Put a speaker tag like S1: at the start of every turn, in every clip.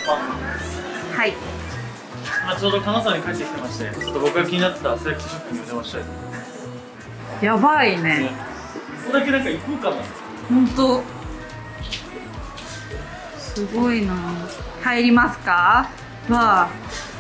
S1: はい。
S2: ちょうど金沢に帰ってきてまして、ちょっと僕が気になってたセレクトショップにお邪魔したいと思います。
S1: やばいね。
S2: ここだけなんか行こうかな。
S1: 本当。すごいな。入りますか。わあ。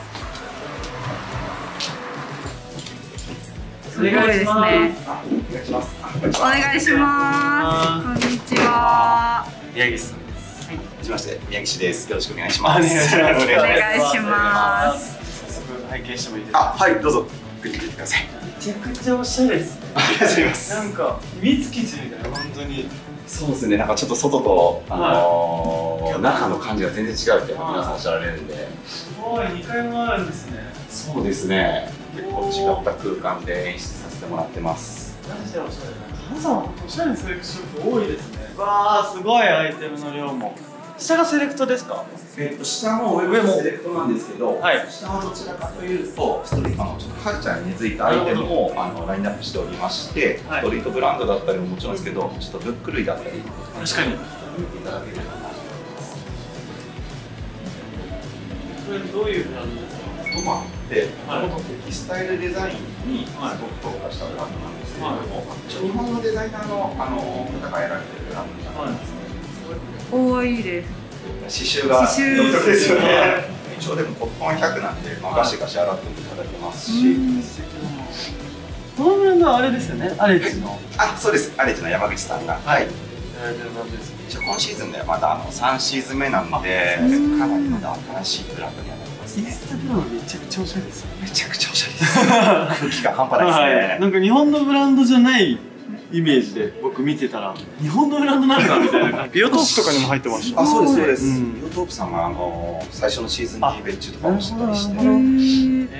S1: すごいですね。
S3: お願いします。
S1: お願いします。こんにちは。
S3: 宮岸さんです。はい。はじめまして、宮岸です。よろしくお願いします。
S1: お願いします。
S2: 早速拝見してもいいですか。
S3: はい、どうぞ。来てください。
S2: めちゃくちゃおしゃれですね。
S3: ありがとうございます。
S2: なんか秘密基地みたいな、本当に。
S3: そうですね。なんかちょっと外と中の感じが全然違うって皆さんおっしゃられるんで。
S2: すごい、2階もあるんですね。
S3: そうですね。結構違った空間で演出させてもらってます。
S2: マジでおしゃれだ。金沢おしゃれなセレクトショップ多いですね。わあ、すごいアイテムの量も。下がセレクトですか？
S3: 下も上もセレクトなんですけど、
S2: はい、
S3: 下はどちらかというとストリートちょっとカルチャーに根付いたアイテムをラインナップしておりまして、はい、ストリートブランドだったりももちろんですけど、ちょっとブック類だったり
S2: 確かに
S3: 見ていただければなと思います。
S2: これどういうブランドですか？
S3: トマってもともとテキスタイルデザインにすごく特化したブランドなんですけれども、日本のデザイナーの方がやられてるブランドになりますね。
S1: 多いです。
S3: 刺繍が独特ですよね。一応でもコットン100なんで、ガシガシ洗っていただけますし。
S2: このブランドはあれですよね、アレッジの。
S3: あ、そうです。アレッジの山口さんが。はい。
S2: 一応
S3: 今シーズンでまだ3シーズン目なので、かなりまだ新しいブランドにはなりますね。
S2: インスタグラムめちゃくちゃおしゃれですよ。
S3: めちゃくちゃおしゃれです。空気感半端ないですね。
S2: なんか日本のブランドじゃないイメージで僕見てたら、日本のブランドなんだみたいな。ビオトープとかにも入ってました。
S3: あ、そうですそうです。ビオトープさんが最初のシーズンに別注とかもしたりして。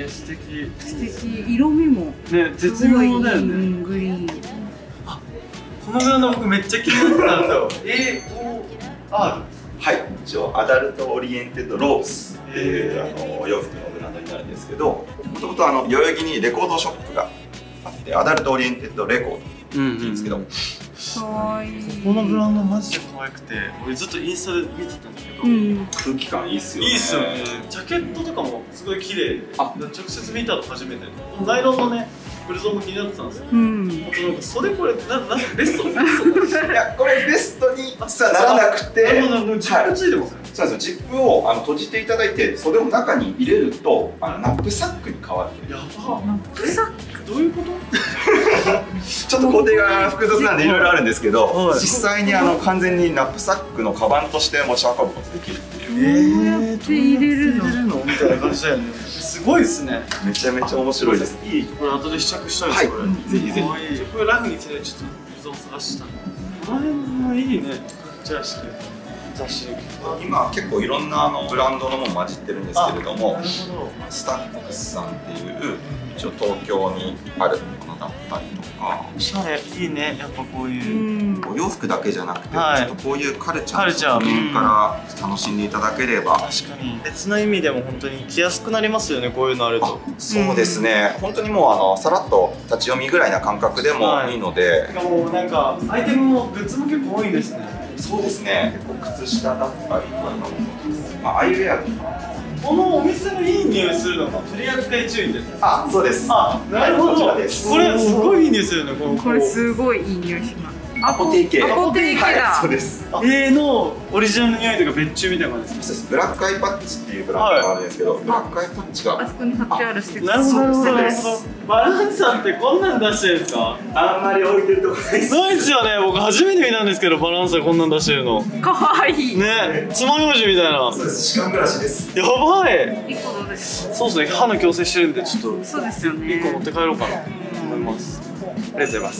S2: 素敵。
S1: 素敵。色味も
S2: ね、絶妙だよね。
S1: グリーン。
S2: このブランド僕めっちゃ気になったんですよ。AOR。
S3: はい、一応アダルトオリエンテッドローブスっていうお洋服のブランドになるんですけど、もともと代々木にレコードショップがあって、アダルトオリエンテッドレコードっていうんですけど、
S1: 可愛い。
S2: このブランドマジで可愛くて、俺ずっとインスタで見てたんですけど、
S3: 空気感いいっすよね。
S2: いいっすよね。ジャケットとかもすごい綺麗で、直接見たの初めて。ナイロンのね、ブルゾンも気になってたんですよ。袖これベスト？い
S3: や、これベストにさならなくて、
S2: ジップついてますね。
S3: そうなんですよ。ジップを閉じていただいて、袖を中に入れるとナップサックに変わる。
S2: やば。ナップサックどういうこと？
S3: ちょっと工程が複雑なんでいろいろあるんですけど、実際に完全にナップサックのカバンとして持ち運ぶことができるっていう。
S1: どうやって入れるの
S2: みたいな感じだよね。すごいですね。
S3: めちゃめちゃ面白いです。
S2: いい。これ後で試着したいです。これ
S3: ぜひぜひ。
S2: これラフに着てちょっとブルゾン探した。この辺はいいね。じゃあして雑誌。
S3: 今結構いろんなブランドのも混じってるんですけれども、スタックスさんっていう一応東京にあるものだったりとか。
S2: おしゃれいいね。やっぱこういう
S3: お洋服だけじゃなくて、ちょっとこういうカルチャーの側面から楽しんでいただければ。
S2: 確かに別の意味でも本当に着やすくなりますよね。こういうのあると。
S3: そうですね。本当にもうさらっと立ち読みぐらいな感覚でもいいので。
S2: もうなんかアイテムもグッズも結構多いですね。
S3: そうですね。結構靴下だったりとか、アイウェアとか。
S2: このお店のいい匂いするのが取り扱い注意です。
S3: あ、そうです。
S2: あ、なるほど。これすごいいい匂いするね。
S1: これすごいいい匂いします。
S3: アポテー系。
S1: アポテー系だ。
S3: そうです。
S2: のオリジナルの匂いとか別注みたいな感じです。
S3: そうです。ブラックアイパッチっていうブランドがあるんですけど、ブラックアイパッチが
S1: あそこに貼ってあるステッカー。
S2: なるほどなるほど。バランさんってこんなん出してるんですか？
S3: あんまり置いてるとこないです。
S2: ないですよね。僕初めて見たんですけど、バランさんこんなん出してるの。
S1: 可愛い。
S2: ね、爪楊枝みたいな。
S3: そうです。歯間ブラシです。
S2: やばい。
S1: いいことです。
S2: そうですね。歯の矯正してるんでちょっと。
S1: そうですよね。
S2: 1個持って帰ろうかなと思います。ありがとうございます。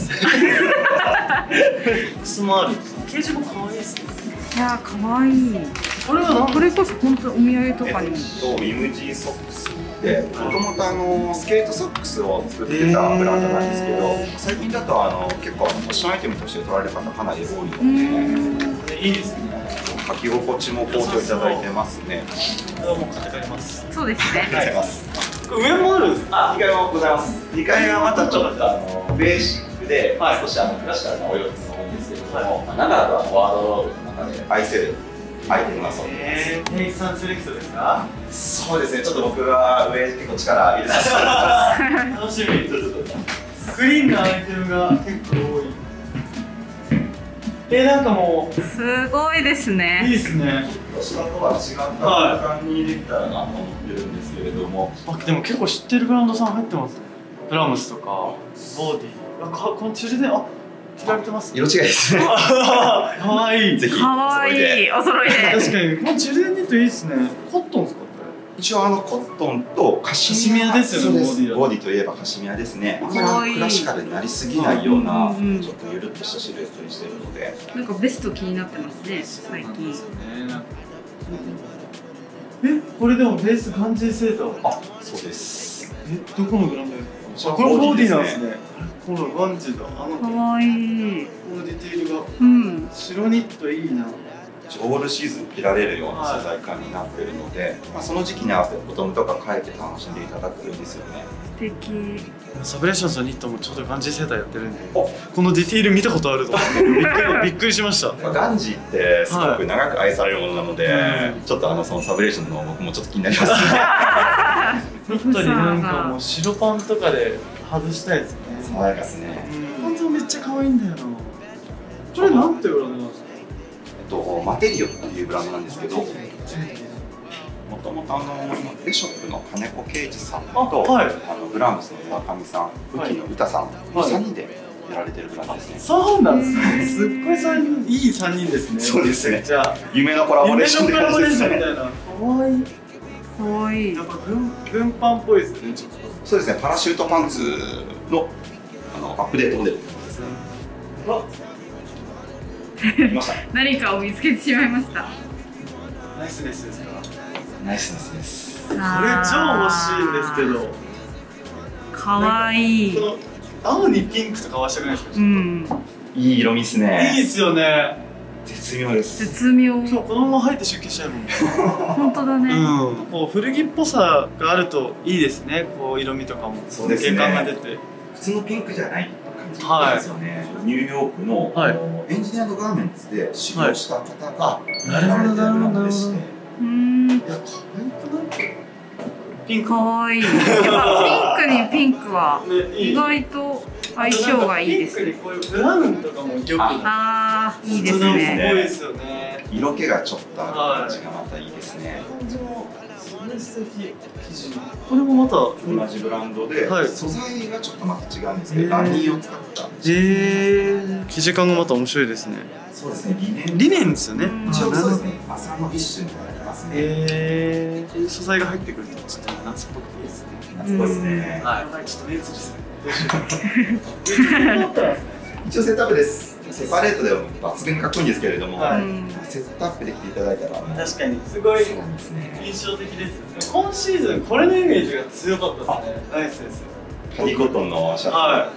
S2: 靴もある。ケージも可愛いですね。
S1: いや可愛い。これこそ本当お土産とかにも。
S3: イムジーソックスで、もともとスケートソックスを作ってたブランドなんですけど、最近だと結構ファッションアイテムとして取られる方かなり多いので、
S2: いいですね。
S3: 履き心地も好評いただいてますね。
S2: これはもう買って帰ります。
S1: そうですね。
S3: ありがとうございます。
S2: 上もある。
S3: 2階もございます。2階はまたちょっとベーシックで、少しクラシカルなお洋服が多いんですけれども、中だとワードローブの中で愛せるアイテムがそうです。
S2: テイさんセレクトですか？
S3: そうですね、ちょっと僕は上結構力入れさせてもらってます。
S2: 楽しみ。クリーンなアイテムが結構多い。なんかもう
S1: すごいですね。
S2: いいですね。
S3: 私とは違った空間にできたらなと思ってるんですけれども、
S2: でも結構知ってるブランドさん入ってますね。ブラムスとかボーディー、このチルで着られてます。
S3: 色違いですね。
S2: かわいい。
S3: ぜひ
S1: かわいい、お揃いで。
S2: 確かにこのチルデンニットいいですね。コットンですか？
S3: 一応コットンとカシミヤ
S2: ですよね。
S3: ボディといえばカシミヤですね。クラシカルになりすぎないようなちょっとゆるっとしたシルエットにしているので、
S1: なんかベスト気になってますね、最近。
S2: これでもベースガンジーセーター。
S3: あ、そうです。
S2: どこのブランドですか？これボディなんですね。このガンジーだ。
S1: かわいい。
S2: このディテールが。白ニットいいな。
S3: オールシーズン着られるような素材感になっているので、その時期に合わせてボトムとか変えて楽しんでいただくといいですよね。
S1: 素敵。
S2: サブレーションズのニットもちょうどガンジーセーターやってるんで、このディティール見たことあると思ってびっくりしました。
S3: ガンジーってすごく長く愛されるものなので、ちょっとそのサブレーションの僕もちょっと気になります。
S2: ニットになんかもう白パンとかで外したいですね。
S3: 爽やかですね。
S2: パンツもめっちゃ可愛いんだよな。これなんてブランドなんですか？
S3: マテリオっていうブランドなんですけど、もともとレショップの金子圭司さんとブラームスの村上さん、ウキの歌さん、3人でやられてるブランドですね。
S2: そうなんですね。すっごいいい3人ですね。
S3: そうですね。
S2: じゃあ
S3: 夢のコラボレーションみたいな。
S2: かわいい。
S1: かわいい。
S2: やっぱ軍パンっぽいですね。
S3: そうですね。パラシュートパンツのアップデートモデルですね。
S1: 何かを見つけてしまいました。
S2: ナイスネスですか？
S3: ナイスネスです。
S1: これ
S2: 超欲しいんですけど。
S1: かわいい。
S2: 青にピンクとか合わせたくないですか？
S3: いい色味ですね。
S2: いいですよね。
S3: 絶妙です。
S1: 絶妙。
S2: 今日このまま入って出勤しちゃうもんね。
S1: 本当だね。
S2: こう古着っぽさがあるといいですね。こう色味とかも。
S3: そうですね。
S2: 景観が出て。
S3: 普通のピンクじゃない感じですよね。ニューヨークのエンジニアードガーメンツで修行した方が
S2: なるほどなるほど。いや可愛くない？ピンク。
S1: 可愛い。やっぱピンクにピンクは意外と相性がいいですね。
S2: ピンクにこういうブラウンとかもよく。
S1: ああ、いいですね。
S2: 多いですよね。
S3: 色気がちょっとある感じがまたいいですね。
S2: 素敵。これもまた
S3: 同じブランドで素材がちょっとまた違うんですけど、ラニーを使った
S2: 生地感がまた面白いですね。
S3: そうですね。
S2: リネンですよね。
S3: 一応そうですね。麻の一種になりますね。
S2: 素材が入ってくるとちょっと夏っぽくていいですね。
S3: 夏っぽいですね。
S2: はい。ちょっと目移りする。
S3: 一応セットアップです。セパレートでも抜群にかっこいいんですけれども、セットアップできていただいたら
S2: 確かにすごい印象的です。今シーズンこれのイメージが強かったですね。ナイスです。
S3: カディコットンのシャツ。
S2: はい。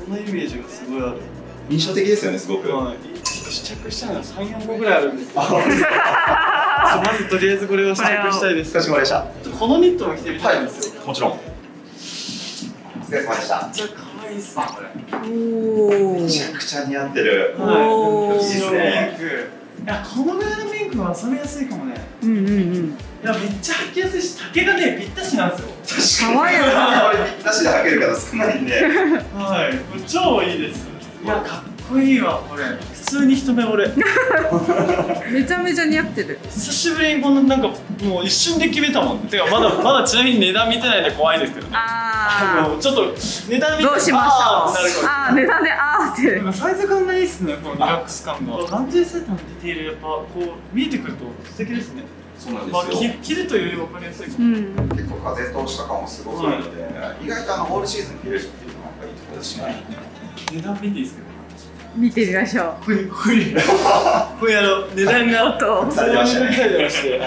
S2: このイメージがすごいある。
S3: 印象的ですよね、すごく。
S2: 試着したのは3、4個ぐらいあるんですけど。まずとりあえずこれを試着したいです。
S3: かしこまりました。
S2: このニットも着てみたいんですよ。
S3: もちろん。お疲れ様でした。
S2: めっちゃ可愛いですね、これ。
S3: めちゃくちゃ似合ってる。
S2: はい。
S3: いいですね。
S2: いや、このぐらいのピンクは遊びやすいかもね。
S1: い
S2: や、めっちゃ履きやすいし、丈がね、ぴったしなんですよ。
S1: 爽やか。
S3: これぴったしで履ける方少ないんで。
S2: はい、これ超いいです。いや、かっこいいわ、これ。普通に一目惚れ。
S1: めちゃめちゃ似合ってる。
S2: 久しぶりにこのなんかもう一瞬で決めたもん。てかまだちなみに値段見てないんで怖いですけど。もうちょっと値段見て
S1: どうしました。値段でって。
S2: サイズ感がいいっすね。このリラックス感が。ランジェセーターのディテールやっぱこう見えてくると素敵ですね。
S3: そうなんですよ。
S2: 着るというより分かりやすいかも。
S3: 結構風通しとかもすごくいいので、意外とオールシーズン着れるっていうのがやっぱいいところですね。
S2: 値段見ていいですか？
S1: 見てみましょう。
S2: これ値段が
S3: されてましたね。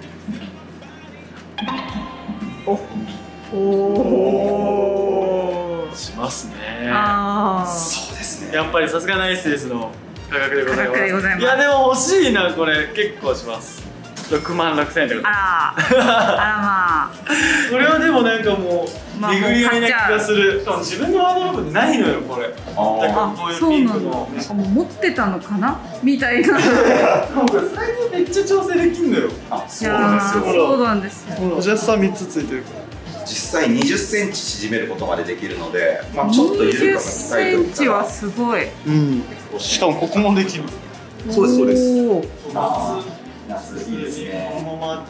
S2: しますね。
S3: そうですね。
S2: やっぱりさすがナイスですの価格でございます。い
S1: や
S2: でも欲しいな、これ結構します。6万6000円ってこと。
S1: あらまあ。
S2: これはでもなんかもう巡り合いな気がする。しかも自分のワードローブないのよ、これ。
S1: あ、そうなの。持ってたのかなみたいな。
S2: サイズめっちちゃ調整できんのよ。
S3: あ、そうなんですよ。
S1: そうなんですよ。
S2: アジャスター3つついてるから。
S3: 実際20センチ縮めることまでできるので、まあちょっと緩
S1: 20
S3: か
S1: センチはすごい。
S2: うん。しかもここもできる。
S3: そうです、そうです。
S2: 夏いいですね。このまま。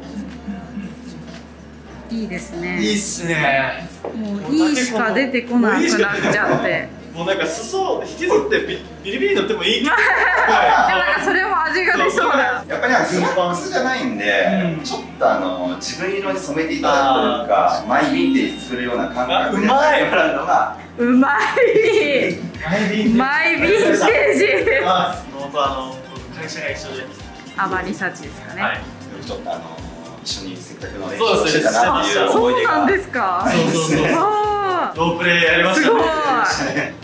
S1: いいですね。
S2: いいっすね。
S1: もういいしか出てこなくなっちゃって。
S2: もうなんか裾引きずってビリビリ乗ってもいい。でも
S1: なんかそれも味が出そうだ。
S3: やっぱりスラックスじゃないんで、ちょっと自分色に染めていただくというか、マイヴィンテージ作るような感覚でやってもらうのが
S1: うまい。マイヴィンテージ。
S2: 会社が一緒で。
S1: アバリサチですかね。
S3: ちょっと一緒に接客の練習をしてたなっていう思い出が。
S1: そうなんですか。
S2: そう。ロープレイやりましたね。
S1: すごい。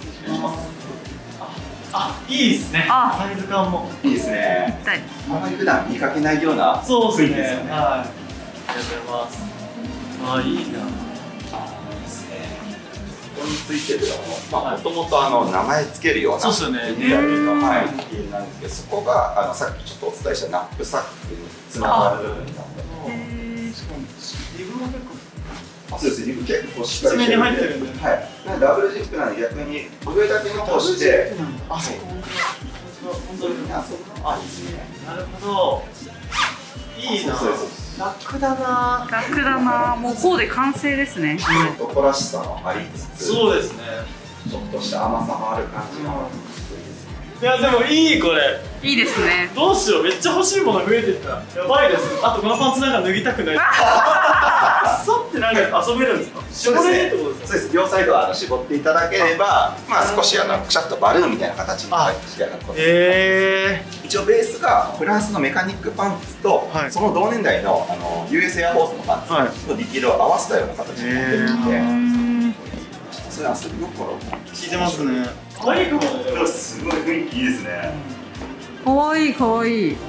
S2: あ、いいですね。サイズ感も
S3: いいですね。あまり普段見かけないような雰囲気ですよね。
S2: はい。ありがとうございます。あ、いいな。
S3: いいですね。ここについてるのも、もともと名前つけるような
S2: そうですよね。
S3: ディなんですけど、そこがさっきちょっとお伝えしたナップサックにつながる部分なんで。
S2: リブも結構。
S3: そうです。リブ結構しっかり
S2: してるんで。
S3: はい。ダブルジップなんで逆に上だけ残して。
S2: あ、そう。
S3: 本当にあそこ。あ、いいですね。
S2: なるほど。いいな。楽だな。
S1: 楽だな。もうこうで完成ですね。
S3: 男らしさもありつつ。
S2: そうですね。
S3: ちょっとした甘さもある感じの。
S2: いやでもいいこれ。
S1: いいですね。
S2: どうしよう、めっちゃ欲しいもの増えてきた。やばいです。あとこのパンツなんか脱ぎたくない。そってなんか遊べるんですか。絞れるってことですか。
S3: そうです。両サイドは絞っていただければ、まあ少しくしゃっとバルーンみたいな形に仕上がることです。一応ベースがフランスのメカニックパンツと、その同年代のUS エアフォースのパンツのディティールを合わせたような形になってるので、ちょっとそれ遊び心効
S2: いてますね。可愛いかもね。
S3: すごい雰囲気いいですね。
S1: 可愛い可愛い。い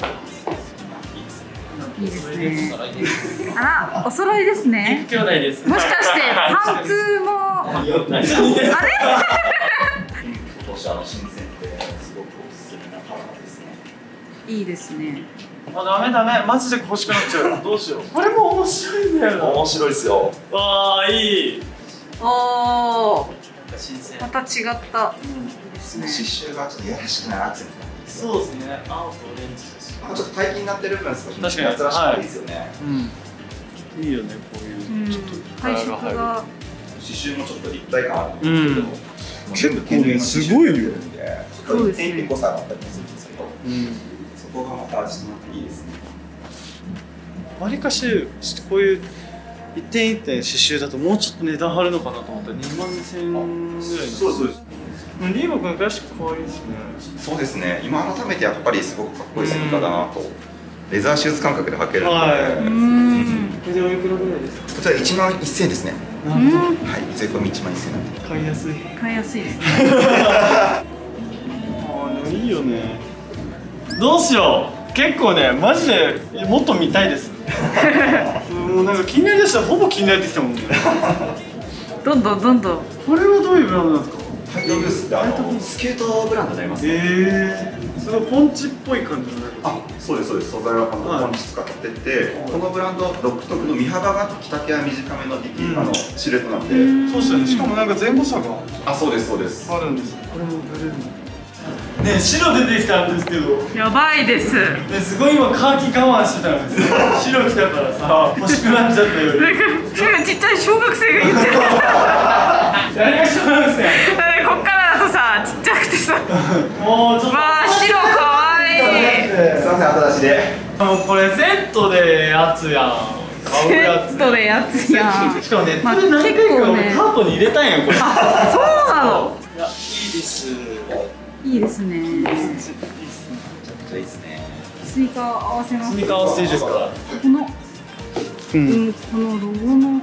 S1: いですね。あら、お揃いですね。
S2: 兄弟です。
S1: もしかしてパンツもあれ？
S3: 今年新鮮ですごくおすすめなカラーですね。
S1: いいですね。
S2: あ、ダメ、マジで欲しくなっちゃう。どうしよう。これも面白いんだよな。
S3: 面白いですよ。
S2: わあ、いい。
S1: おお。
S2: 新鮮。
S1: また違った。いいですね。
S3: 刺繍がちょっとやらしくなアクセントなんですよ。
S2: そうですね。青とオレンジです。
S3: ちょっと解禁になってる分少し夏
S2: 夏
S3: らしくていいですよね。
S2: いいよね、こういうちょっと
S1: 配色が
S3: 刺繍もちょっと立体感あるんですけど、
S2: 結構ねすごいよ。
S3: そうですね。一点誤差があったりもするんですけど、そこがまた味となっていいですね。
S2: わりかしこういう一点一点刺繍だともうちょっと値段張るのかなと思ったら2万2000円ぐらい。
S3: そうです。
S2: リーボくんらしく可愛いですね。そうですね。
S3: 今改めてやっぱりすごくかっこいいスニーカーだなと。レザーシューズ感覚で履けるので。
S2: これでおいくらぐらいですか。
S3: こちら1万1000円ですね。はい。税込み1万1000円なんで。
S2: 買いやすい。
S1: 買いやすいですね。
S2: ああ、でもいいよね。どうしよう。結構ね、マジでもっと見たいです。もうなんか気になりだしたらほぼ気になってきたもんね。
S1: どんどん。
S2: これはどういうブランドなんですか。
S3: ハイトグースってスケートブランドになります。
S2: すごいポンチっぽい感じの。
S3: あ、そうです。素材はポンチ使ってて、このブランド独特の身幅が着丈は短めのディティールシルエットなんで。
S2: そうですよね。しかもなんか前後差が。
S3: あ、そうです。
S2: あるんです。これもブルーの。ね、白出てきたんですけど。
S1: やばいです。
S2: ね、すごい今カーキ我慢してたんですよ。白着たからさ、欲しくなっちゃったよ。
S1: なんかちっちゃい小学生が言ってる。
S2: 誰が小学生？
S1: こっからだとさ、ちっちゃくてさ。
S2: もうちょっと。
S1: わあ、白可愛い。
S3: すいません、後出しで。
S2: もうこれセットでやつやん。
S1: セットでやつやん。
S2: しかもね、これ何回か俺カートに入れたんやこれ。
S1: あ、そうなの。
S2: いや、いいです。
S1: いいですね。
S3: いいですね。
S1: スニーカー合わせます。
S2: スニーカー合わせていいですか。
S1: このロゴの。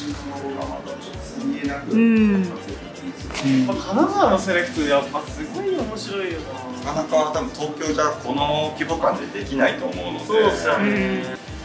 S2: 金沢のセレクトやっぱすごい面白いよ
S3: な。なかなか多分東京じゃこの規模感でできないと思うので。
S2: そうですよね。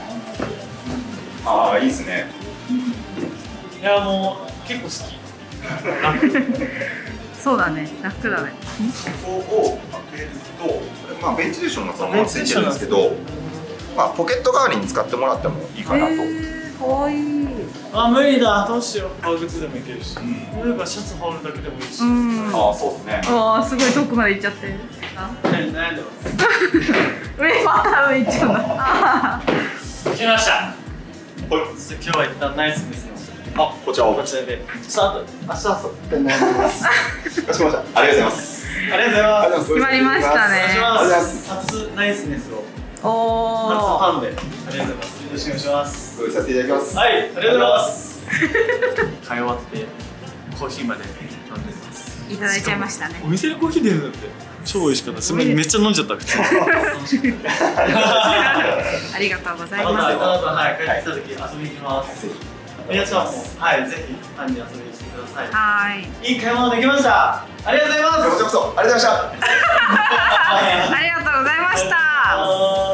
S3: ああ、いいですね。
S2: いや、もう結構好き。
S1: そうだね、楽だね。
S3: ここを開けると、これまあベンチレーションがそのままついてるんですけど、まあポケット代わりに使ってもらってもいいかなと。
S1: かわいい。
S2: あ、無理だ、どうしよう。革靴でもいけるし、例えばシャツ羽織るだけでもいいし。
S3: ああ、そうですね。
S1: ああ、すごい遠くまで行っちゃって。
S2: 悩んでます。
S1: 上また上行っちゃうな。
S2: 来ました。はい。今日は一旦ナイスですよ。
S3: あ、こちらを。
S2: こちらで。スタート。明日朝って悩んでます。
S3: かしこまりました。ありがとうございます。
S2: ありがとうございます。
S1: 決まりましたね。
S2: お願いします。初ナイスネスを。
S1: お
S2: 初
S1: お。
S2: ファンで。ありがとうございます。よろしくお願いします。
S3: ご用意させていただきます。
S2: はい、ありがとうございます。買い終わってコーヒーまで飲んでます。
S1: いただいちゃいましたね。
S2: お店でコーヒー出るなんて超美味しかった。すみません、めっちゃ飲んじゃった普通に。
S1: ありがとうござい
S2: また
S1: ます。
S2: はい、帰ってきた時遊びに行きます。皆さんもはいぜひファンに遊びに来てください。
S1: はい。
S2: いい買い物できました。ありがとうございます。
S3: こちらこそありがとうございました。
S1: ありがとうございました。